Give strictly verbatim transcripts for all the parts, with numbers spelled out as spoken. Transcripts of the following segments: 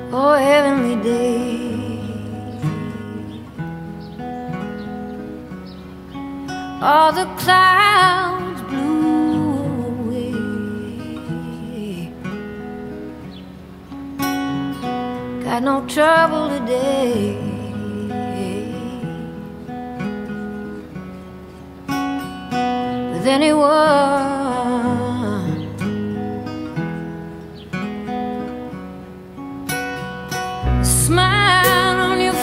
Oh, heavenly day. All the clouds blew away. Got no trouble today with anyone. The smile on your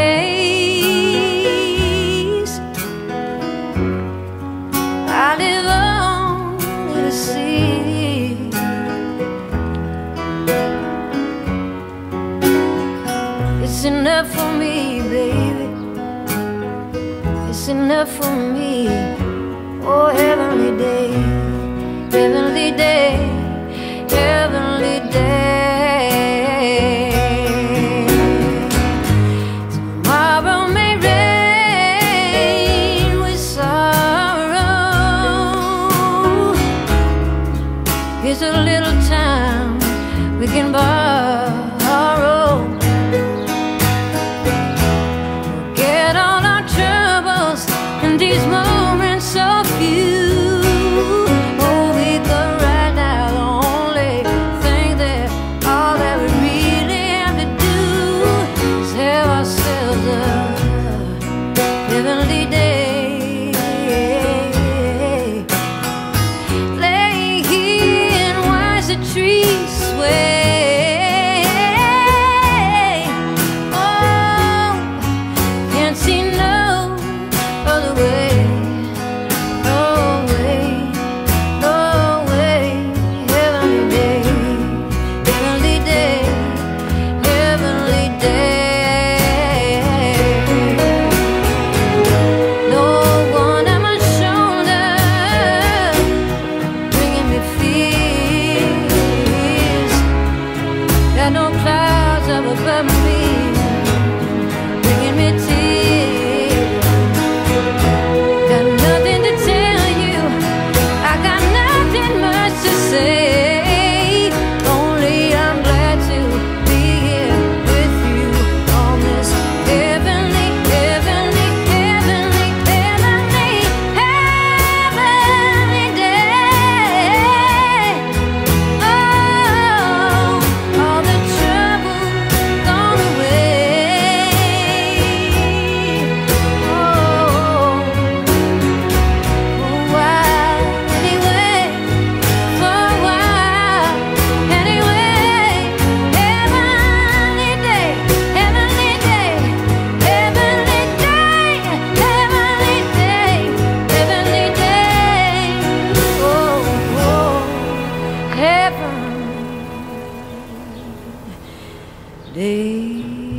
face, I live only to see. It's enough for me, baby. It's enough for me. Oh, heavenly day, heavenly day, heavenly day. Tomorrow may rain with sorrow. Here's a little time we can borrow. Forget all our troubles in these moments so few. Oh, we could right now the only thing that all that we really have to do is have ourselves a heavenly day. Lay here and watch the trees sway. Oh, can't see no other way. No way, no way. Heavenly day, heavenly day, heavenly day. No one at my shoulder bringing me fears. Got no clouds up above me bringing me tears. Got nothing to tell you, I got nothing much to say. Only I'm glad to be here with you on this heavenly, heavenly, heavenly, heavenly, heavenly day. Oh, all the trouble gone away. Oh, for a while anyway, for a while anyway. Heavenly day, heavenly day, heavenly day, heavenly day, heavenly day. Oh, oh, heaven day.